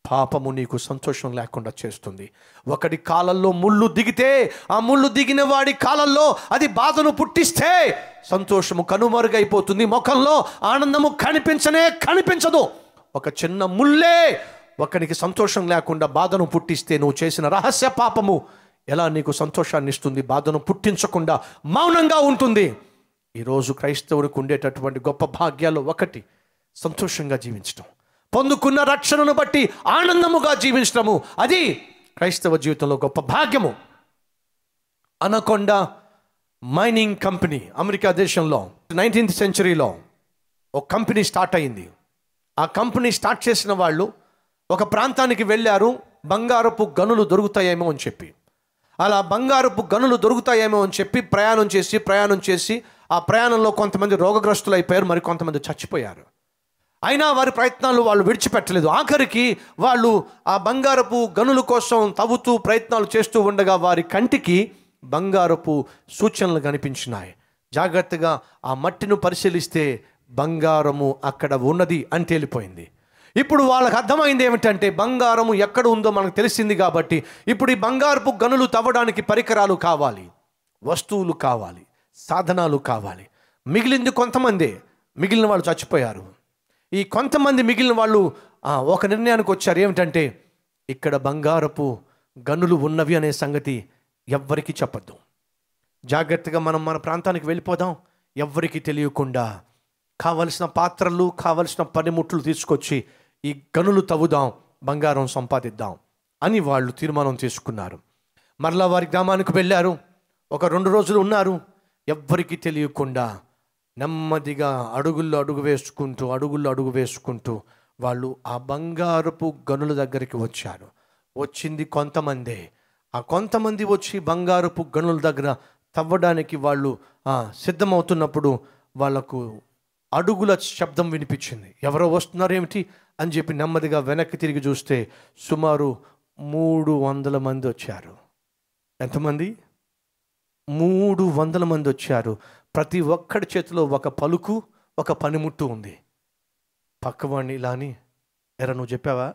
పాపము నీకు సంతోషం లేకుండా చేస్తుంది. ఒకడి కాలంలో ముళ్ళు దిగితే ఆ ముళ్ళు దిగిన వాడి కాలంలో అది బాధను పుట్టిస్తే సంతోషము కనుమరుగైపోతుంది. ముఖంలో ఆనందము కనిపించదు. ఒక చిన్న ముళ్ళే ఒకనికి సంతోషం లేకుండా బాధను పుట్టిస్తే నువ్వు చేసిన రహస్య పాపము ఎలా నీకు సంతోషాన్ని ఇస్తుంది? బాధను పుట్టించకుండా మౌనంగా ఉంటుంది. ఈరోజు క్రైస్తవుడికి ఉండేటటువంటి గొప్ప భాగ్యాలు ఒకటి సంతోషంగా జీవించడం, పొందుకున్న రక్షణను బట్టి ఆనందముగా జీవించడము. అది క్రైస్తవ జీవితంలో గొప్ప భాగ్యము. అనకొండ మైనింగ్ కంపెనీ అమెరికా దేశంలో 19th సెంచరీలో ఒక కంపెనీ స్టార్ట్ అయింది. ఆ కంపెనీ స్టార్ట్ చేసిన వాళ్ళు ఒక ప్రాంతానికి వెళ్ళారు, బంగారపు గనులు దొరుకుతాయేమో అని చెప్పి. అలా బంగారపు గనులు దొరుకుతాయేమో అని చెప్పి ప్రయాణం చేసి ఆ ప్రయాణంలో కొంతమంది రోగగ్రస్తులు అయిపోయారు, మరి కొంతమంది చచ్చిపోయారు. అయినా వారి ప్రయత్నాలు వాళ్ళు విడిచిపెట్టలేదు. ఆఖరికి వాళ్ళు ఆ బంగారపు గనుల కోసం తవ్వుతూ ప్రయత్నాలు చేస్తూ ఉండగా వారి కంటికి బంగారపు సూచనలు కనిపించినాయి. జాగ్రత్తగా ఆ మట్టిని పరిశీలిస్తే బంగారము అక్కడ ఉన్నది అని తేలిపోయింది. ఇప్పుడు వాళ్ళకి అర్థమైంది ఏమిటంటే బంగారము ఎక్కడ ఉందో మనకు తెలిసింది కాబట్టి ఇప్పుడు ఈ బంగారపు గనులు తవ్వడానికి పరికరాలు కావాలి, వస్తువులు కావాలి, సాధనాలు కావాలి. మిగిలింది కొంతమంది, మిగిలిన వాళ్ళు చచ్చిపోయారు. ఈ కొంతమంది మిగిలిన వాళ్ళు ఒక నిర్ణయానికి వచ్చారు. ఏమిటంటే ఇక్కడ బంగారపు గనులు ఉన్నవి అనే సంగతి ఎవ్వరికీ చెప్పద్దు, జాగ్రత్తగా మనం మన ప్రాంతానికి వెళ్ళిపోదాం, ఎవ్వరికీ తెలియకుండా కావలసిన పాత్రలు కావలసిన పనిముట్లు తీసుకొచ్చి ఈ గనులు తవ్వుదాం, బంగారం సంపాదిద్దాం అని వాళ్ళు తీర్మానం తీసుకున్నారు. మరలా వారి గ్రామానికి వెళ్ళారు. ఒక 2 రోజులు ఉన్నారు. ఎవ్వరికీ తెలియకుండా నెమ్మదిగా అడుగుల్లో అడుగు వేసుకుంటూ వాళ్ళు ఆ బంగారపు గనుల దగ్గరికి వచ్చారు. వచ్చింది కొంతమందే. ఆ కొంతమంది వచ్చి బంగారపు గనుల దగ్గర తవ్వడానికి వాళ్ళు సిద్ధమవుతున్నప్పుడు వాళ్ళకు అడుగుల శబ్దం వినిపించింది. ఎవరో వస్తున్నారు ఏమిటి అని చెప్పి నెమ్మదిగా వెనక్కి తిరిగి చూస్తే సుమారు 300 మంది వచ్చారు. ఎంతమంది? 300 మంది వచ్చారు. ప్రతి ఒక్కడి చేతిలో ఒక పలుకు, ఒక పనిముట్టు ఉంది. పక్కవాడిని ఇలా అని, ఎరా నువ్వు చెప్పావా?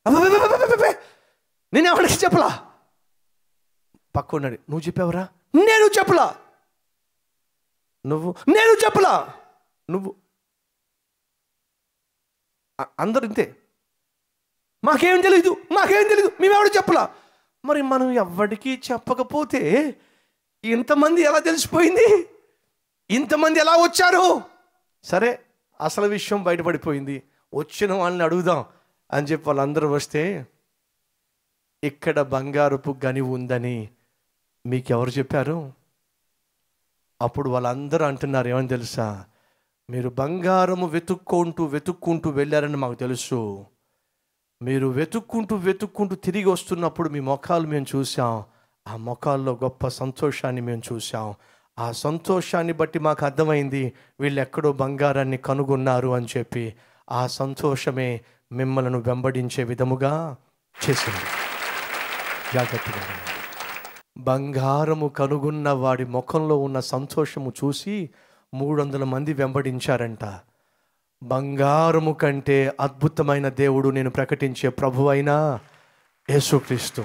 నేను ఎవరికి చెప్పలా. పక్కవాడిని, నువ్వు చెప్పావరా? నేను చెప్పలా. నేను చెప్పలా. నువ్వు అందరు ఇంతే. మాకేం తెలీదు, మేమెవడు చెప్పలా. మరి మనం ఎవరికి చెప్పకపోతే ఇంతమంది ఎలా తెలిసిపోయింది? ఇంతమంది ఎలా వచ్చారు? సరే, అసలు విషయం బయటపడిపోయింది. వచ్చిన వాళ్ళని అడుగుదాం అని చెప్పి వాళ్ళందరూ వస్తే ఇక్కడ బంగారపు గని ఉందని మీకెవరు చెప్పారు? అప్పుడు వాళ్ళందరూ అంటున్నారు, ఏమని తెలుసా? మీరు బంగారము వెతుక్కుంటూ వెళ్ళారని మాకు తెలుసు. మీరు వెతుక్కుంటూ తిరిగి వస్తున్నప్పుడు మీ ముఖాలు మేము చూసాం. ఆ ముఖాల్లో గొప్ప సంతోషాన్ని మేము చూసాం. ఆ సంతోషాన్ని బట్టి మాకు అర్థమైంది వీళ్ళు ఎక్కడో బంగారాన్ని కనుగొన్నారు అని చెప్పి. ఆ సంతోషమే మిమ్మల్ని వెంబడించే విధముగా చేసింది. జాగ్రత్తగా బంగారము కనుగొన్న వాడి ముఖంలో ఉన్న సంతోషము చూసి 300 మంది వెంబడించారంట. బంగారము కంటే అద్భుతమైన దేవుడు నేను ప్రకటించే ప్రభువైన యేసుక్రీస్తు.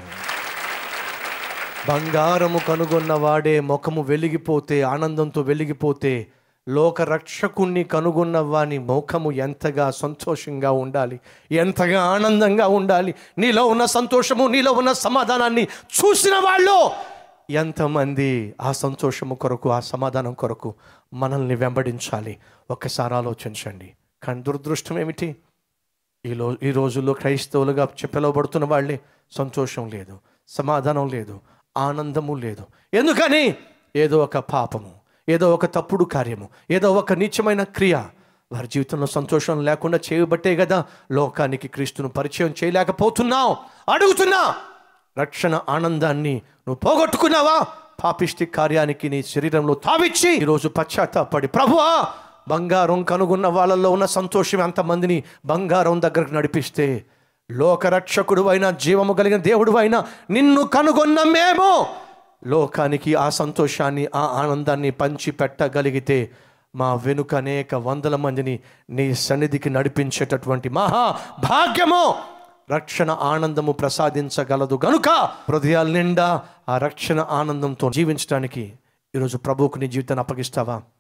బంగారము కనుగొన్న వాడే ముఖము వెలిగిపోతే, ఆనందంతో వెలిగిపోతే, లోక రక్షకుణ్ణి కనుగొన్న వాని ముఖము ఎంతగా సంతోషంగా ఉండాలి, ఎంతగా ఆనందంగా ఉండాలి. నీలో ఉన్న సంతోషము, నీలో ఉన్న సమాధానాన్ని చూసిన వాళ్ళు ఎంతమంది ఆ సంతోషము కొరకు, ఆ సమాధానం కొరకు మనల్ని వెంబడించాలి. ఒక్కసారి ఆలోచించండి. కానీ దురదృష్టం ఏమిటి? ఈ రోజుల్లో క్రైస్తవులుగా పిలువబడుతున్న వాళ్ళే సంతోషం లేదు, సమాధానం లేదు, ఆనందము లేదు. ఎందుకని? ఏదో ఒక పాపము, ఏదో ఒక తప్పుడు కార్యము, ఏదో ఒక నీచమైన క్రియ వారి జీవితంలో సంతోషం లేకుండా చేయబట్టే కదా లోకానికి క్రీస్తును పరిచయం చేయలేకపోతున్నావు. అడుగుతున్నా, రక్షణ ఆనందాన్ని నువ్వు పోగొట్టుకున్నావా? పాపిష్టి కార్యానికి నీ శరీరంలో తావిచ్చి ఈరోజు పశ్చాత్తాపడి, ప్రభువా బంగారం కనుగొన్న వాళ్ళల్లో ఉన్న సంతోషం అంతమందిని బంగారం దగ్గరకు నడిపిస్తే, లోకరక్షకుడు అయినా జీవము కలిగిన దేవుడు అయినా నిన్ను కనుగొన్న మేము లోకానికి ఆ సంతోషాన్ని, ఆ ఆనందాన్ని పంచి పెట్టగలిగితే మా వెనుక అనేక 100 మందిని నీ సన్నిధికి నడిపించేటటువంటి మహా భాగ్యము రక్షణ ఆనందము ప్రసాదించగలదు గనుక హృదయాల నిండా ఆ రక్షణ ఆనందంతో జీవించడానికి ఈరోజు ప్రభువుకు నీ జీవితాన్ని అప్పగిస్తావా?